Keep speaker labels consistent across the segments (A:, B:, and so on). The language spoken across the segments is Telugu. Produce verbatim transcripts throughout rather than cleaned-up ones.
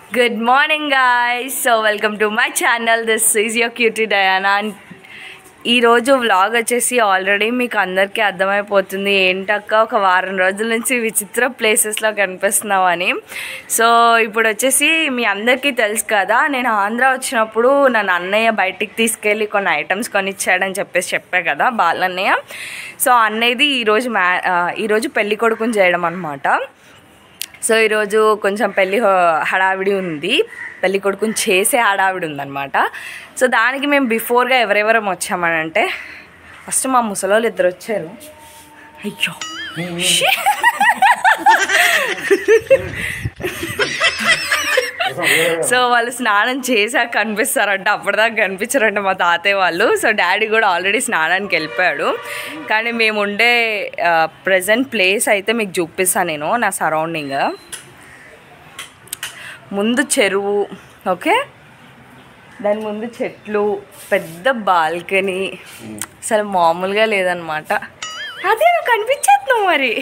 A: Good morning guys, so welcome to my channel. This is your cutie Diana. ఈ రోజు వ్లాగ్ వచ్చేసి ఆల్రెడీ మీకు అందరికీ అర్థమైపోతుంది ఏంటక్క ఒక వారం రోజుల నుంచి విచిత్ర ప్లేసెస్లో కనిపిస్తున్నామని. సో ఇప్పుడు వచ్చేసి మీ అందరికీ తెలుసు కదా, నేను ఆంధ్ర వచ్చినప్పుడు నన్ను అన్నయ్య బయటికి తీసుకెళ్ళి కొన్ని ఐటమ్స్ కొనిచ్చాడని చెప్పేసి చెప్పా కదా బాలన్నయ్య. సో అన్నయ్యది ఈరోజు మ్యా ఈరోజు పెళ్ళి కొడుకుని చేయడం అనమాట. సో ఈరోజు కొంచెం పెళ్ళి హడావిడి ఉంది, పెళ్ళి కొడుకుని చేసే హడావిడి ఉందన్నమాట. సో దానికి మేము బిఫోర్గా ఎవరెవరం వచ్చామని అంటే, ఫస్ట్ మా ముసలోళ్ళు ఇద్దరు వచ్చారు. అయ్యో సో వాళ్ళు స్నానం చేశాక కనిపిస్తారంట, అప్పటిదాకా కనిపించారంట మా తాతయ్య వాళ్ళు. సో డాడీ కూడా ఆల్రెడీ స్నానానికి వెళ్ళిపోయాడు. కానీ మేము ఉండే ప్రజెంట్ ప్లేస్ అయితే మీకు చూపిస్తాను నేను, నా సరౌండింగ్. ముందు చెరువు, ఓకే, దాని ముందు చెట్లు, పెద్ద బాల్కనీ, అసలు మామూలుగా లేదనమాట. అదే నువ్వు కనిపించేస్తున్నావు మరి.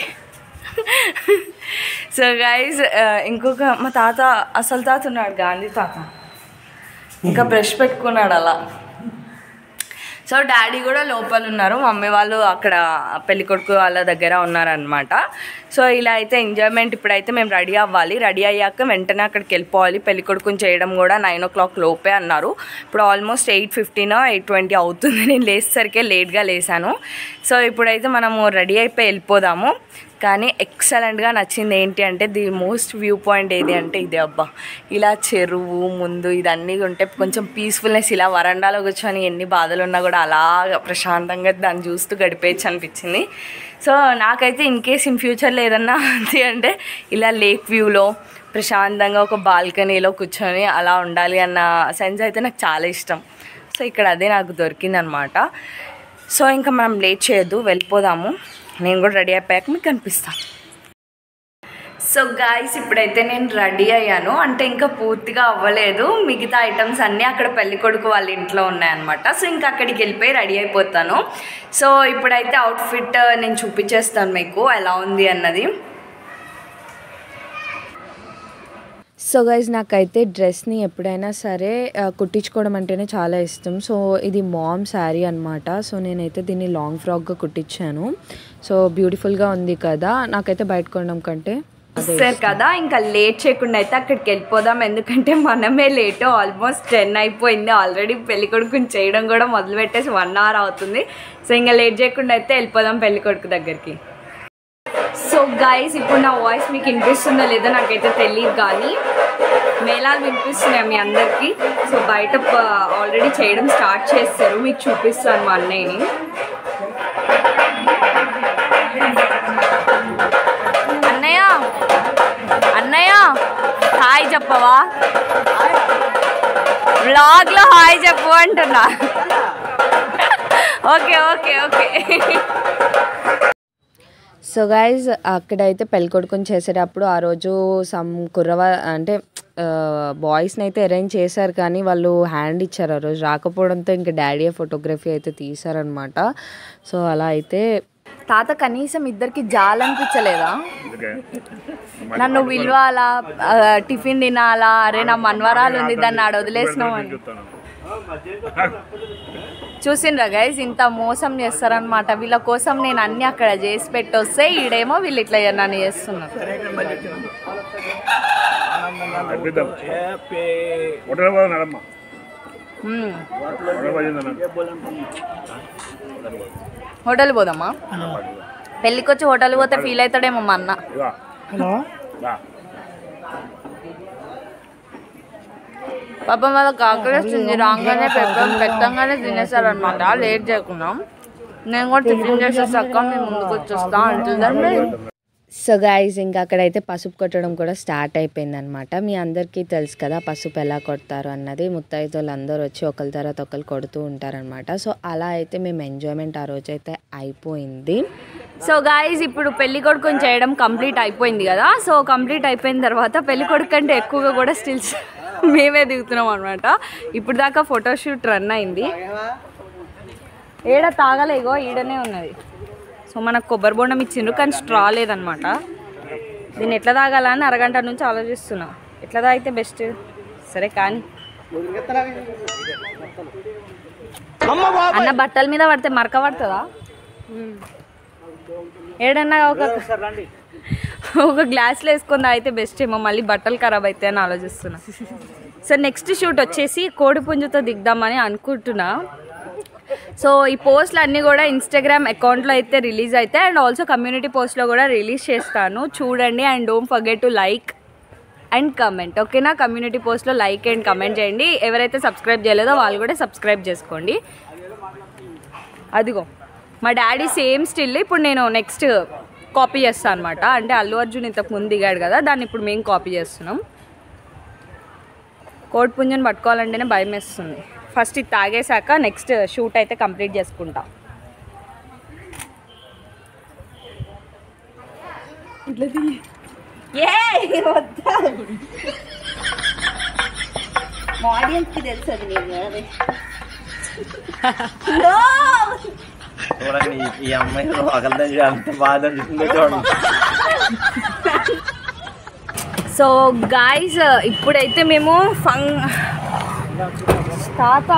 A: సో గైజ్ ఇంకొక మా తాత, అసలు తాత ఉన్నాడు, గాంధీ తాత, ఇంకా బ్రష్ పెట్టుకున్నాడు అలా. సో డాడీ కూడా లోపల ఉన్నారు, మమ్మీ వాళ్ళు అక్కడ పెళ్ళికొడుకు వాళ్ళ దగ్గర ఉన్నారనమాట. సో ఇలా అయితే ఎంజాయ్మెంట్. ఇప్పుడైతే మేము రెడీ అవ్వాలి, రెడీ అయ్యాక వెంటనే అక్కడికి వెళ్ళిపోవాలి. పెళ్ళికొడుకుని చేయడం కూడా నైన్ ఓ క్లాక్ లోపే అన్నారు. ఇప్పుడు almost eight fifteen eight twenty అవుతుంది. నేను లేచేసరికే లేట్గా లేసాను. సో ఇప్పుడైతే మనము రెడీ అయిపోయి వెళ్ళిపోదాము. కానీ ఎక్సలెంట్గా నచ్చింది ఏంటి అంటే, ది మోస్ట్ వ్యూ పాయింట్ ఏది అంటే ఇదే అబ్బా. ఇలా చెరువు ముందు ఇదన్నీ ఉంటే కొంచెం పీస్ఫుల్నెస్, ఇలా వరండాలో కూర్చొని ఎన్ని బాధలు ఉన్నా కూడా అలా ప్రశాంతంగా దాన్ని చూస్తూ గడిపేయచ్చు అనిపించింది. సో నాకైతే ఇన్ కేస్ ఇన్ ఫ్యూచర్లో ఏదన్నా అంతే అంటే ఇలా లేక్ వ్యూలో ప్రశాంతంగా ఒక బాల్కనీలో కూర్చొని అలా ఉండాలి అన్న సెన్స్ అయితే నాకు చాలా ఇష్టం. సో ఇక్కడ అదే నాకు దొరికిందనమాట. సో ఇంకా మనం లేట్ చేయొద్దు, వెళ్ళిపోదాము. నేను కూడా రెడీ అయిపోయాక మీకు కనిపిస్తాను. సో గాయ్స్ ఇప్పుడైతే నేను రెడీ అయ్యాను, అంటే ఇంకా పూర్తిగా అవ్వలేదు. మిగతా ఐటమ్స్ అన్నీ అక్కడ పెళ్ళికొడుకు వాళ్ళ ఇంట్లో ఉన్నాయన్నమాట. సో ఇంకా అక్కడికి వెళ్ళిపోయి రెడీ అయిపోతాను. సో ఇప్పుడైతే అవుట్ఫిట్ నేను చూపించేస్తాను మీకు ఎలా ఉంది అన్నది. సో గైజ్ నాకైతే డ్రెస్ని ఎప్పుడైనా సరే కుట్టించుకోవడం అంటేనే చాలా ఇష్టం. సో ఇది మామ్ శారీ అనమాట. సో నేనైతే దీన్ని లాంగ్ ఫ్రాక్గా కుట్టించాను. సో బ్యూటిఫుల్గా ఉంది కదా, నాకైతే బయట కొనడం కంటే సార్ కదా. ఇంకా లేట్ చేయకుండా అయితే అక్కడికి వెళ్ళిపోదాం, ఎందుకంటే మనమే లేట్. ఆల్మోస్ట్ టెన్ అయిపోయింది ఆల్రెడీ. పెళ్ళికొడుకుని చేయడం కూడా మొదలు పెట్టేసి వన్ అవర్ అవుతుంది. సో ఇంకా లేట్ చేయకుండా అయితే వెళ్ళిపోదాం పెళ్ళికొడుకు దగ్గరికి. సో గైస్ ఇప్పుడు నా వాయిస్ మీకు వినిపిస్తుందో లేదో నాకైతే తెలియదు, కానీ మేళాలు వినిపిస్తున్నాయి మీ అందరికీ. సో బయట ఆల్రెడీ చేయడం స్టార్ట్ చేస్తారు, మీకు చూపిస్తాను మా అన్నయ్యని. అన్నయ్య అన్నయ్య హాయ్ చెప్పవా, వ్లాగ్లో హాయ్ చెప్పు అంటున్నా. Okay okay okay so guys అక్కడైతే పెళ్ళికొడుకుని చేసేటప్పుడు ఆ రోజు సమ్ కుర్రవా అంటే బాయ్స్ని అయితే అరేంజ్ చేశారు, కానీ వాళ్ళు హ్యాండ్ ఇచ్చారు ఆ రోజు రాకపోవడంతో ఇంకా డాడీ ఫోటోగ్రఫీ అయితే తీశారనమాట. సో అలా అయితే తాత కనీసం ఇద్దరికి జాలనిపించలేదా, నన్ను విలువాలా, టిఫిన్ తినాలా, అరే నా మన్వరాలు ఉంది దాన్ని ఆడ వదిలేసినావు అని. చూసిండ్రా గైస్ ఇంత మోసం చేస్తారనమాట. వీళ్ళ కోసం నేను అన్ని అక్కడ చేసి పెట్టొస్తే ఈడేమో వీళ్ళు ఇట్లా నన్ను చేస్తున్నారు. హోటల్ పోదామా, పెళ్ళికి వచ్చి హోటల్ పోతే ఫీల్ అవుతాడేమో మా అన్న. పాపం వాళ్ళకి ఆకలి వస్తుంది, రాగానే పెప్పం పెట్టంగానే తినేసారు అనమాట. లేట్ చేయకున్నాం, నేను కూడా టిఫిన్ చేసేసాక మేము ముందుకు వచ్చేస్తా అంటుందండి. సో గైజ్ ఇంకా అక్కడైతే పసుపు కొట్టడం కూడా స్టార్ట్ అయిపోయింది అనమాట. మీ అందరికీ తెలుసు కదా పసుపు ఎలా కొడతారు అన్నది. ముత్తైదులు అందరూ వచ్చి ఒకరి తర్వాత ఒకరు కొడుతూ ఉంటారనమాట. సో అలా అయితే మేము ఎంజాయ్మెంట్ ఆ రోజు అయితే అయిపోయింది. సో గైజ్ ఇప్పుడు పెళ్లి కొడుకుని చేయడం కంప్లీట్ అయిపోయింది కదా. సో కంప్లీట్ అయిపోయిన తర్వాత పెళ్లి కొడుకు కంటే ఎక్కువగా కూడా స్టిల్స్ మేమే దిగుతున్నాం అనమాట. ఇప్పుడు దాకా ఫోటోషూట్ రన్ అయింది. ఏడ తాగలేగో ఈడనే ఉన్నది. సో మనకు కొబ్బరి బొండం ఇచ్చిండ్రు, కానీ స్ట్రా లేదనమాట. దీన్ని ఎట్లా తాగాలని అరగంట నుంచి ఆలోచిస్తున్నా.
B: ఎట్లదా అయితే బెస్ట్ సరే కానీ అన్న బట్టల మీద పడితే మరక పడుతుందా ఏడన్నా ఒక ఒక గ్లాస్లో వేసుకుందా అయితే బెస్ట్ ఏమో మళ్ళీ బట్టలు ఖరాబ్ అవుతాయి అని ఆలోచిస్తున్నా సో నెక్స్ట్ షూట్ వచ్చేసి కోడిపుంజుతో దిగుదామని అనుకుంటున్నా సో ఈ పోస్ట్లు అన్నీ కూడా ఇన్స్టాగ్రామ్ అకౌంట్లో అయితే రిలీజ్ అవుతాయి అండ్ ఆల్సో కమ్యూనిటీ పోస్ట్లో కూడా రిలీజ్ చేస్తాను చూడండి and don't forget to like and comment ఓకేనా కమ్యూనిటీ పోస్ట్లో లైక్ అండ్ కమెంట్ చేయండి ఎవరైతే సబ్స్క్రైబ్ చేయలేదో వాళ్ళు కూడా సబ్స్క్రైబ్ చేసుకోండి అదిగో మా డాడీ సేమ్ స్టిల్ ఇప్పుడు నేను నెక్స్ట్ కాపీ చేస్తాను అనమాట అంటే అల్లు అర్జున్ ఇంతకు ముందు దిగాడు కదా దాన్ని ఇప్పుడు మేము కాపీ చేస్తున్నాం కోడిపుంజుని పట్టుకోవాలంటేనే భయం వేస్తుంది ఫస్ట్ ఇది తాగేశాక నెక్స్ట్ షూట్ అయితే కంప్లీట్ చేసుకుంటా
C: ఆడియన్స్కి తెలుసు అది నేను
D: చూడండి ఈ అమ్మాయి ఒకరితో అంత బాధ అనిపిస్తుందో చూడండి
B: సో గాయ్స్ ఇప్పుడైతే మేము ఫంగ్ తాత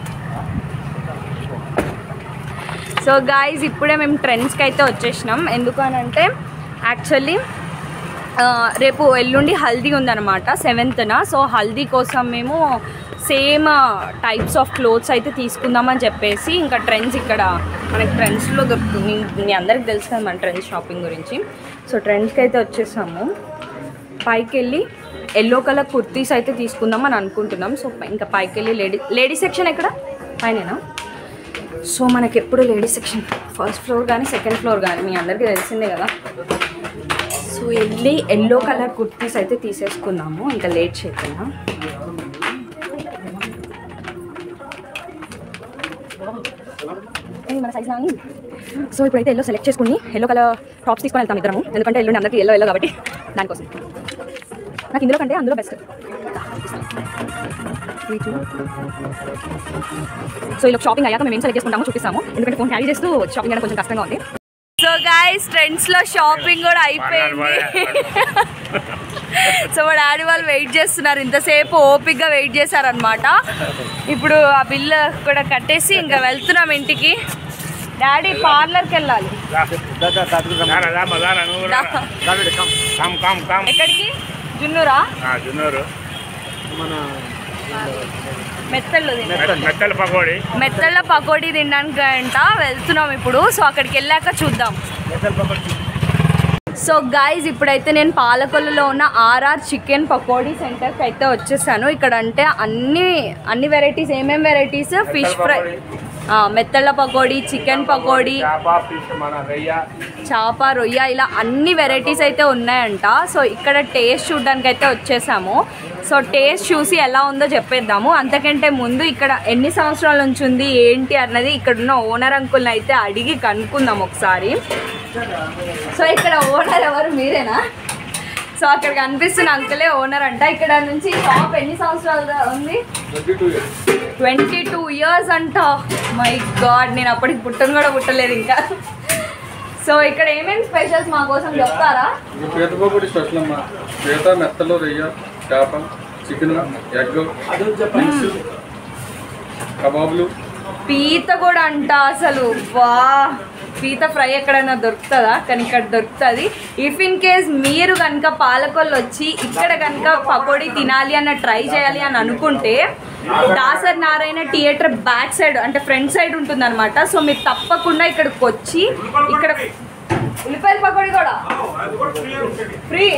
B: సో గాయ్స్ ఇప్పుడే మేము ట్రెండ్స్కి అయితే వచ్చేసినాం ఎందుకనంటే యాక్చువల్లీ రేపు ఎల్లుండి హల్దీ ఉందన్నమాట సెవెంత్న సో హల్దీ కోసం మేము సేమ్ టైప్స్ ఆఫ్ క్లోత్స్ అయితే తీసుకుందామని చెప్పేసి ఇంకా ట్రెండ్స్ ఇక్కడ మనకి ట్రెండ్స్లో దొరుకుతుంది మీ అందరికి తెలుసు కదా మన ట్రెండ్స్ షాపింగ్ గురించి సో ట్రెండ్స్కి అయితే వచ్చేసాము పైకి వెళ్ళి ఎల్లో కలర్ కుర్తీస్ అయితే తీసుకుందామని అనుకుంటున్నాం సో ఇంకా పైకి వెళ్ళి లేడీ లేడీస్ సెక్షన్ ఎక్కడ పైనేనా సో మనకి ఎప్పుడు లేడీస్ సెక్షన్ ఫస్ట్ ఫ్లోర్ కానీ సెకండ్ ఫ్లోర్ కానీ మీ అందరికీ తెలిసిందే కదా సో వెళ్ళి ఎల్లో కలర్ కుర్తీస్ అయితే తీసేసుకుందాము ఇంకా లేట్ చేయకుండా మన సైజ్ కానీ సో ఇప్పుడైతే ఎల్లో సెలెక్ట్ చేసుకుని ఎల్లో కలర్ టాప్స్ తీసుకొని వెళ్తాం ఇద్దరము ఎందుకంటే ఎల్లుండి అందరికీ ఎల్లో ఎల్లో కాబట్టి దానికోసం నాకు ఇందులో కంటే అందులో బెస్ట్ సో ఇలా షాపింగ్ అయ్యాక మేము ఏం సెలెక్ట్ చేసుకుంటామో చూపిస్తాము ఎందుకంటే ఫోన్ క్యారీ చేస్తూ షాపింగ్ అనేది కొంచెం కష్టంగా ఉంది సో గైస్ ట్రెండ్స్లో షాపింగ్ కూడా అయిపోయింది సో మా డాడీ వాళ్ళు వెయిట్ చేస్తున్నారు ఇంతసేపు ఓపిక్గా వెయిట్ చేశారనమాట ఇప్పుడు ఆ బిల్లు కూడా కట్టేసి ఇంకా వెళ్తున్నాం ఇంటికి డాడీ పార్లర్కి వెళ్ళాలి ఎక్కడికి జున్నూరా
E: జున్నూరు
B: మెత్తళ్ళు
E: మెత్తల పకోడీ
B: మెత్తళ్ళ పకోడీ తినడానికి అంట వెళ్తున్నాం ఇప్పుడు సో అక్కడికి వెళ్ళాక చూద్దాం సో గైజ్ ఇప్పుడైతే నేను పాలకొల్లులో ఉన్న ఆర్ఆర్ చికెన్ పకోడీ సెంటర్కి అయితే వచ్చేసాను ఇక్కడ అంటే అన్ని అన్ని వెరైటీస్ ఏమేమి వెరైటీస్ ఫిష్ ఫ్రై మెత్తళ్ళ పకోడీ చికెన్ పకోడీ చేప రొయ్య ఇలా అన్ని వెరైటీస్ అయితే ఉన్నాయంట సో ఇక్కడ టేస్ట్ చూడడానికి అయితే వచ్చేసాము సో టేస్ట్ చూసి ఎలా ఉందో చెప్పేద్దాము అంతకంటే ముందు ఇక్కడ ఎన్ని సంవత్సరాల నుంచి ఉంది ఏంటి అన్నది ఇక్కడ ఉన్న ఓనర్ అంకుల్ని అయితే అడిగి కనుక్కుందాం ఒకసారి సో ఇక్కడ ఓనర్ ఎవరు మీరేనా సో అక్కడ కనిపిస్తున్న అంకులే ఓనర్ అంట ఇక్కడ నుంచి షాప్ ఎన్ని సంవత్సరాలు ఉంది ట్వంటీ టూ ఇయర్స్ అంట మై గాడ్ నేను అప్పటికి పుట్టను కూడా పుట్టలేదు ఇంకా సో ఇక్కడ ఏమేమి స్పెషల్స్ మా కోసం చెప్తారా
F: పీత పకోడీ స్పెషల్ అమ్మా పీత మెత్తలు రొయ్య చేప చికెన్ ఎగ్ కబాబులు
B: పీత కూడా అంట అసలు వా పీత ఫ్రై ఎక్కడైనా దొరుకుతుందా కానీ ఇక్కడ దొరుకుతుంది ఇఫ్ ఇన్ కేస్ మీరు కనుక పాలకొల్లు వచ్చి ఇక్కడ కనుక పకోడీ తినాలి అన్న ట్రై చేయాలి అని అనుకుంటే Dasari Narayana theatre back side అంటే ఫ్రంట్ సైడ్ ఉంటుంది అనమాట సో మీరు తప్పకుండా ఇక్కడికి వచ్చి ఇక్కడ ఉల్లిపాయల పకోడీ కూడా ఫ్రీ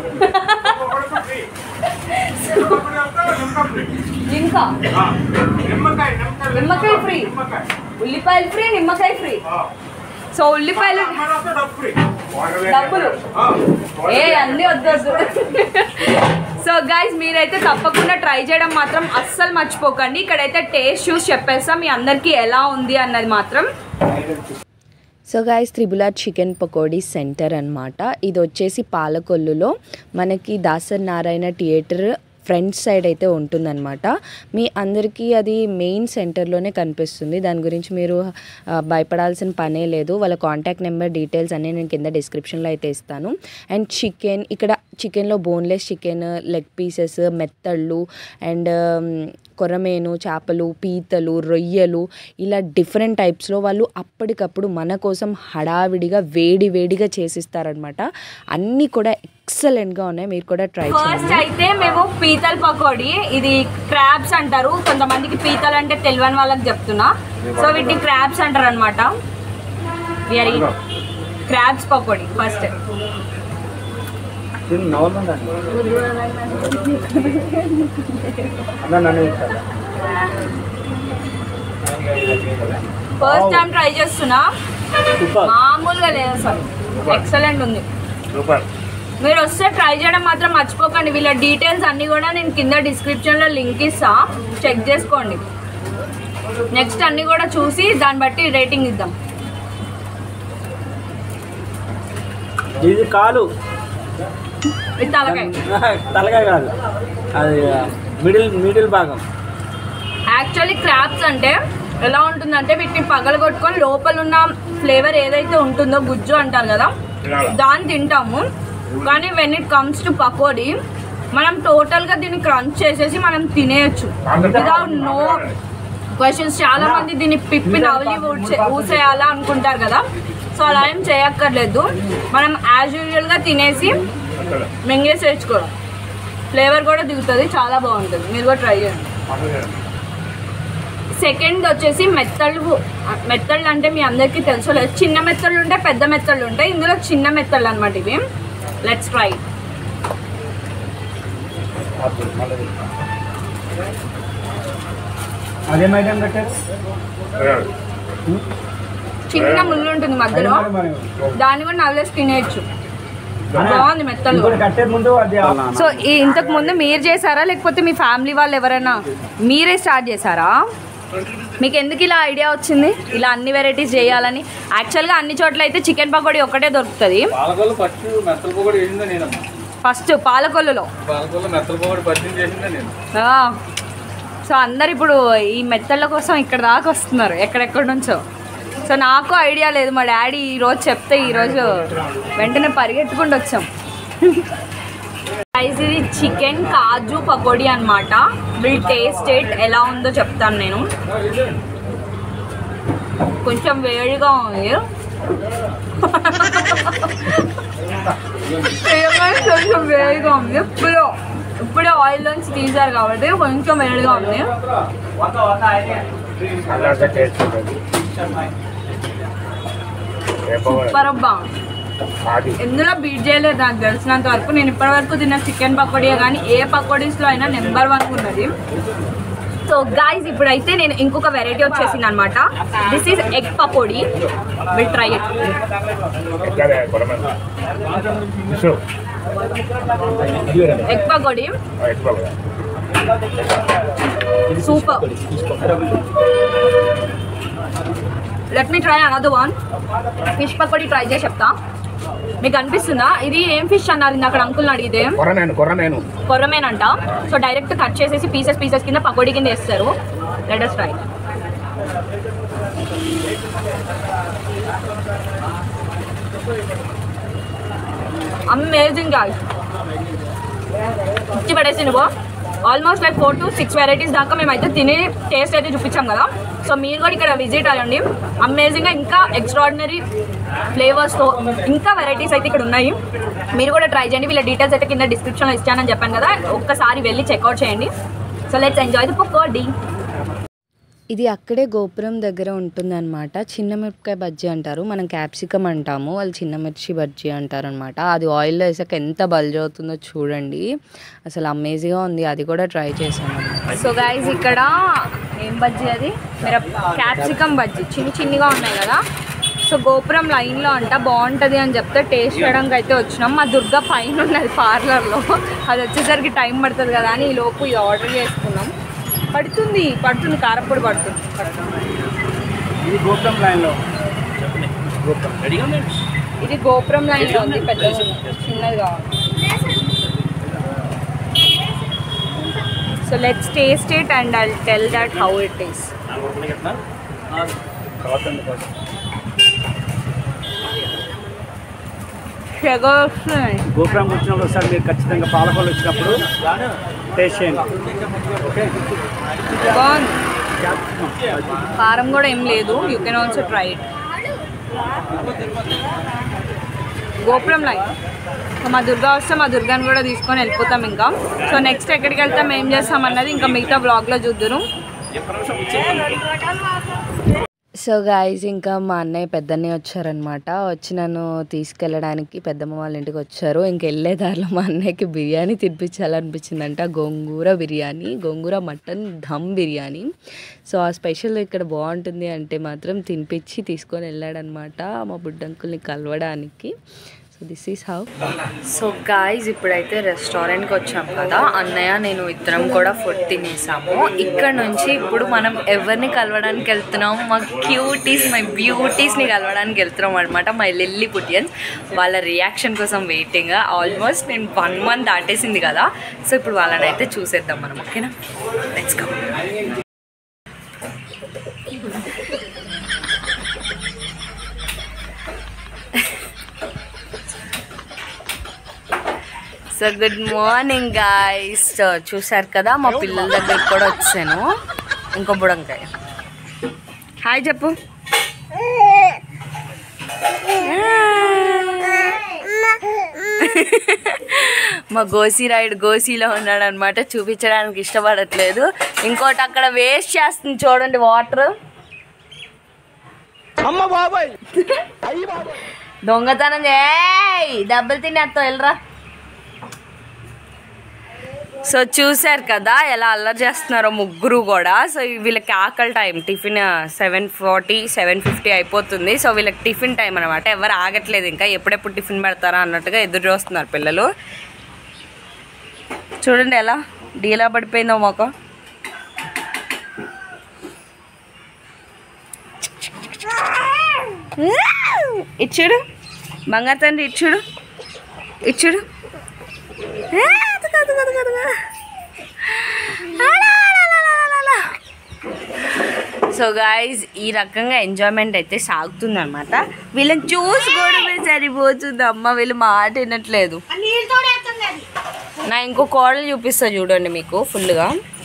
B: ఇంకా నిమ్మకాయ ఫ్రీ ఉల్లిపాయలు ఫ్రీ నిమ్మకాయ ఫ్రీ సో ఉల్లిపాయలు డబ్బులు ఏ అన్నీ వద్దొద్దు సో గైస్ మీరైతే తప్పకుండా ట్రై చేయడం మాత్రం అస్సలు మర్చిపోకండి ఇక్కడైతే టేస్ట్ చూసి చెప్పేస్తాం మీ అందరికీ ఎలా ఉంది అన్నది మాత్రం
A: so guys triple R chicken pakodi centre అనమాట ఇది వచ్చేసి పాలకొల్లులో మనకి Dasari Narayana theatre front side అయితే ఉంటుందన్నమాట మీ అందరికీ అది మెయిన్ సెంటర్లోనే కనిపిస్తుంది దాని గురించి మీరు భయపడాల్సిన పనే లేదు వాళ్ళ కాంటాక్ట్ నెంబర్ డీటెయిల్స్ అన్నీ నేను కింద డిస్క్రిప్షన్లో అయితే ఇస్తాను అండ్ చికెన్ ఇక్కడ
B: చికెన్లో బోన్లెస్ చికెన్, లెగ్ పీసెస్, మెత్తళ్ళు అండ్ కొరమేను, చేపలు, పీతలు, రొయ్యలు ఇలా డిఫరెంట్ టైప్స్లో వాళ్ళు అప్పటికప్పుడు మన కోసం హడావిడిగా వేడి వేడిగా చేసిస్తారనమాట. అన్నీ కూడా ఎక్సలెంట్గా ఉన్నాయి, మీరు కూడా ట్రై చేయండి. ఫస్ట్ అయితే మేము పీతల పకోడీ, ఇది క్రాబ్స్ అంటారు, కొంతమందికి పీతలు అంటే తెలియని వాళ్ళకి చెప్తున్నా. సో వీటిని క్రాబ్స్ అంటారు అనమాట. Very crabs pakodi first. First time try చేస్తున్నా, మామూలుగా లేదు అసలు, ఎక్సలెంట్ ఉంది. మీరు వస్తే ట్రై చేయడం మాత్రం మర్చిపోకండి. వీళ్ళ డీటెయిల్స్ అన్నీ కూడా నేను కింద డిస్క్రిప్షన్లో లింక్ ఇస్తా, చెక్ చేసుకోండి. నెక్స్ట్ అన్నీ కూడా చూసి దాన్ని బట్టి రేటింగ్ ఇద్దాం.
D: ఇది కాలు
B: ఇది తలకాయ,
D: తలకాయ కాదు, అది మిడిల్ మిడిల్ భాగం.
B: యాక్చువల్లీ క్రాబ్స్ అంటే ఎలా ఉంటుందంటే వీటిని పగలగొట్టుకొని లోపల ఉన్న ఫ్లేవర్ ఏదైతే ఉంటుందో గుజ్జు అంటారు కదా, దాన్ని తింటాము. కానీ when it comes to pakodi మనం టోటల్గా దీన్ని క్రంచ్ చేసేసి మనం తినేయచ్చు వితౌట్ నో క్వశ్చన్స్. చాలా మంది దీన్ని పిప్పి నవలి ఊసేయాలా అనుకుంటారు కదా, సో అలా ఏం చేయక్కర్లేదు. మనం యాజ్ యూజువల్గా తినేసి మింగేసి తెచ్చుకోవడం, ఫ్లేవర్ కూడా దిగుతుంది, చాలా బాగుంటుంది. మీరు కూడా ట్రై చేయండి. సెకండ్ వచ్చేసి మెత్తళ్ళు. మెత్తళ్ళు అంటే మీ అందరికీ తెలుసు లేదు, చిన్న మెత్తళ్ళు ఉంటాయి, పెద్ద మెత్తళ్ళు ఉంటాయి. ఇందులో చిన్న మెత్తళ్ళు అనమాట ఇవి. Let's try.
D: అదేం ఐటమ్ పెట్టారు?
B: చిన్న ముళ్ళు ఉంటుంది మధ్యలో, దాన్ని కూడా నవ్వులేసి తినేయచ్చు. బాగుంది మెత్తలు. సో ఇంతకు ముందు మీరు చేశారా లేకపోతే మీ ఫ్యామిలీ వాళ్ళు ఎవరైనా మీరే స్టార్ట్ చేశారా? మీకు ఎందుకు ఇలా ఐడియా వచ్చింది ఇలా అన్ని వెరైటీస్ చేయాలని? యాక్చువల్గా అన్ని చోట్ల అయితే చికెన్ పకోడీ ఒకటే దొరుకుతుంది. ఫస్ట్ పాలకొల్లులో సో అందరు ఇప్పుడు ఈ మెత్తళ్ళ కోసం ఇక్కడ దాకా వస్తున్నారు ఎక్కడెక్కడి నుంచో. సో నాకు ఐడియా లేదు, మా డాడీ ఈరోజు చెప్తే ఈరోజు వెంటనే పరిగెట్టుకుంటూ వచ్చాం. ఇది చికెన్ కాజు పకోడీ అనమాట. విల్ టేస్ట్ ఇట్, ఎలా ఉందో చెప్తాను నేను. కొంచెం వేడిగా ఉంది, కొంచెం వేడిగా ఉంది. ఇప్పుడు ఇప్పుడే ఆయిల్ నుంచి తీసారు కాబట్టి కొంచెం వేడిగా ఉంది. సూపర్ అబ్బా, ఎందులో బీట్ చేయలేదు నాకు తెలిసినంత వరకు. నేను ఇప్పటి వరకు తిన్న చికెన్ పకోడీ కానీ ఏ పకోడీస్లో అయినా నెంబర్ వన్ ఉన్నది. సో గాయ్స్ ఇప్పుడైతే నేను ఇంకొక వెరైటీ వచ్చేసింది అనమాట. This is egg pakodi. Will try it. Egg pakodi super. Let me try another one. Fish pakodi try చేసి చెప్తా. మీకు అనిపిస్తుందా ఇది ఏం ఫిష్ అన్నారు అక్కడ అంకుల్ని అడిగితే? కొర్రమేన్ అంట. సో డైరెక్ట్ కట్ చేసేసి పీసెస్ పీసెస్ కింద పకోడీ కింద వేస్తారు. Let us try. Amazing guys, ఇచ్చి పడేసి నువ్వు almost like four to six varieties దాకా మేమైతే తిని టేస్ట్ అయితే చూపించాం కదా. సో మీరు కూడా ఇక్కడ విజిట్ అవ్వండి. అమేజింగ్గా ఇంకా ఎక్స్ట్రాడినరీ ఫ్లేవర్స్తో ఇంకా వెరైటీస్ అయితే ఇక్కడ ఉన్నాయి. మీరు కూడా ట్రై చేయండి. వీళ్ళ డీటెయిల్స్ అయితే కింద డిస్క్రిప్షన్లో ఇచ్చానని చెప్పాను కదా, ఒక్కసారి వెళ్ళి చెక్అవుట్ చేయండి. So let's enjoy the pakodi.
G: ఇది అక్కడే గోపురం దగ్గర ఉంటుందన్నమాట. చిన్న మిరపకాయ బజ్జీ అంటారు, మనం క్యాప్సికమ్ అంటాము, వాళ్ళు చిన్న మిర్చి బజ్జీ అంటారు అనమాట. అది ఆయిల్లో వేసాక ఎంత బల్జ్ అవుతుందో చూడండి, అసలు అమేజింగ్గా ఉంది. అది కూడా ట్రై చేశాను.
B: సో గైస్ ఇక్కడ ఏం బజ్జీ అది? మిరప క్యాప్సికమ్ బజ్జీ చిన్ని చిన్నిగా ఉన్నాయి కదా. సో గోపురం లైన్లో అంట బాగుంటుంది అని చెప్తే టేస్ట్ చేయడానికి అయితే వచ్చినాం. మా దుర్గ పైన ఉన్నది పార్లర్లో, అది వచ్చేసరికి టైం పడుతుంది కదా అని ఈ లోపు ఇది ఆర్డర్ చేసుకున్నాం. పడుతుంది పడుతుంది కారపొడి పడుతుంది.
D: ఇది గోపురం లైన్లో
B: ఇది గోపురం లైన్లో ఉంది, పెద్దగా చిన్నది కావాలి. So let's taste it and I will tell that how it is.
H: Gopuram వచ్చినప్పుడు ఒకసారి మీరు ఖచ్చితంగా పాలకొల్లు వచ్చినప్పుడు టేస్ట్ చేయండి. ఓకే,
B: బాగుంది. కారం కూడా ఏం లేదు. You can also try it. Gopuram like మా దుర్గా వస్తే మా దుర్గాని కూడా తీసుకొని వెళ్ళిపోతాం. ఇంకా సో నెక్స్ట్ ఎక్కడికి వెళ్తాం, ఏం చేస్తాం అన్నది ఇంకా మిగతా బ్లాగ్లో చూద్దురు.
G: సో గాయస్, ఇంకా మా అన్నయ్య పెద్దన్నయ్య వచ్చారనమాట. వచ్చి నన్ను తీసుకెళ్ళడానికి పెద్దమ్మ వాళ్ళ ఇంటికి వచ్చారు. ఇంక వెళ్ళే దారిలో మా అన్నయ్యకి బిర్యానీ తినిపించాలనిపించిందంట. గోంగూర బిర్యానీ, గోంగూర మటన్ ధమ్ బిర్యానీ. సో ఆ స్పెషల్ ఇక్కడ బాగుంటుంది అంటే మాత్రం తినిపించి తీసుకొని వెళ్ళాడనమాట మా బుడ్డంకుల్ని కలవడానికి. So this is how. So guys, ఇప్పుడైతే రెస్టారెంట్కి వచ్చాం కదా, అన్నయ్య నేను ఇద్దరం కూడా ఫుడ్ తినేసాము. ఇక్కడ నుంచి ఇప్పుడు మనం ఎవరిని కలవడానికి వెళ్తున్నాం, మా క్యూటీస్, మై బ్యూటీస్ని కలవడానికి వెళ్తున్నాం అనమాట. మై లిల్లీ పుటియన్స్. వాళ్ళ రియాక్షన్ కోసం వెయిటింగ్. ఆల్మోస్ట్ నేను వన్ మంత్ దాటేసింది కదా, సో ఇప్పుడు వాళ్ళని అయితే చూసేద్దాం మనం. ఓకేనా, let's go. So good morning guys. చూసారు కదా, మా పిల్లల దగ్గరికి కూడా వచ్చాను. ఇంకో బుడంకాయ హాయ్ చెప్పు. మా గోసి రైడ్ గోసీలో ఉన్నాడు అనమాట, చూపించడానికి ఇష్టపడట్లేదు. ఇంకోటి అక్కడ వేస్ట్ చేస్తుంది చూడండి వాటర్. దొంగతనం చేయి, డబ్బులు తినేస్తావు, వెళ్ళరా. సో చూసారు కదా ఎలా అల్లరి చేస్తున్నారో ముగ్గురు కూడా. సో వీళ్ళకి ఆకలి time, tiffin seven forty seven fifty అయిపోతుంది. సో వీళ్ళకి టిఫిన్ టైం అనమాట. ఎవరు ఆగట్లేదు, ఇంకా ఎప్పుడెప్పుడు టిఫిన్ పెడతారా అన్నట్టుగా ఎదురు చూస్తున్నారు పిల్లలు. చూడండి ఎలా డీలా పడిపోయిందో మొక్క. ఇచ్చుడు బంగారు తండ్రి, ఇచ్చుడు ఇచ్చుడు. సో గాయస్, ఈ రకంగా ఎంజాయ్మెంట్ అయితే సాగుతుంది అనమాట. వీళ్ళని చూసుకోవడమే సరిపోతుంది. అమ్మ వీళ్ళు మాట వినట్లేదు. నా ఇంకో కోడలు చూపిస్తా చూడండి మీకు ఫుల్గా.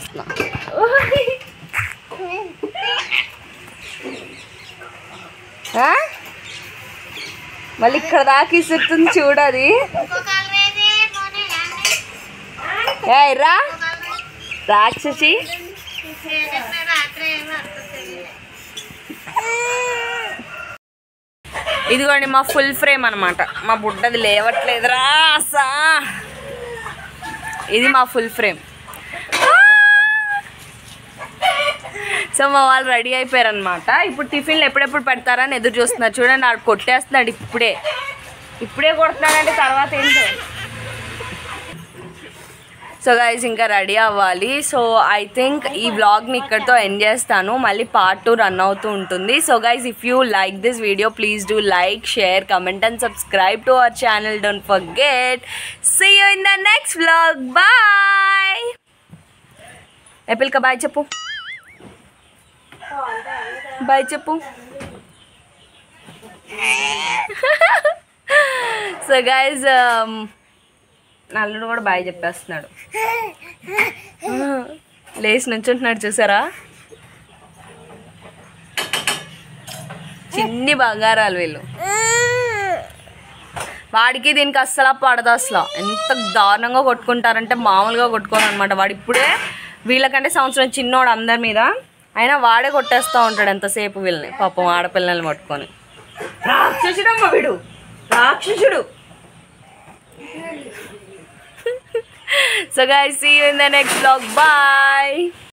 G: మళ్ళీ ఇక్కడ దాకా ఇస్తుంది చూడది. రా రాక్షసి. ఇదిగోండి మా ఫుల్ ఫ్రేమ్ అనమాట. మా బుడ్డది లేవట్లేదురా అసా. ఇది మా ఫుల్ ఫ్రేమ్. సో మా వాళ్ళు రెడీ అయిపోయారనమాట. ఇప్పుడు టిఫిన్లు ఎప్పుడెప్పుడు పెడతారని ఎదురు చూస్తున్నారు. చూడండి ఆడు కొట్టేస్తున్నాడు, ఇప్పుడే ఇప్పుడే కొడుతున్నాడంటే తర్వాత ఏంటో. సో గైస్ ఇంకా రెడీ అవ్వాలి. సో ఐ థింక్ ఈ వ్లాగ్ని ఇక్కడితో ఎండ్ చేస్తాను. మళ్ళీ పార్ట్ టూ రన్ అవుతూ ఉంటుంది. So guys, if you like this video please do like, share, comment and subscribe to our channel. Don't forget. See you in the next vlog. Bye. ఎపిల్కా బాయ్ చెప్పు. బాయ్ చెప్పు. సో గైస్, నల్లుడు కూడా బాయ్ చెప్పేస్తున్నాడు. లేచి నుంచుంటున్నాడు చూసారా. చిన్ని బంగారాలు వీళ్ళు. వాడికి దీనికి అస్సలు పడదు. అసలు ఎంత దారుణంగా కొట్టుకుంటారంటే మామూలుగా కొట్టుకోను అనమాట. వాడు ఇప్పుడే వీళ్ళకంటే సంవత్సరం చిన్నోడు అందరి మీద, అయినా వాడే కొట్టేస్తూ ఉంటాడు ఎంతసేపు వీళ్ళని. పాపం ఆడపిల్లల్ని పట్టుకొని. రాక్షసుడమ్మ వీడు, రాక్షసుడు. So guys, see you in the next vlog. Bye.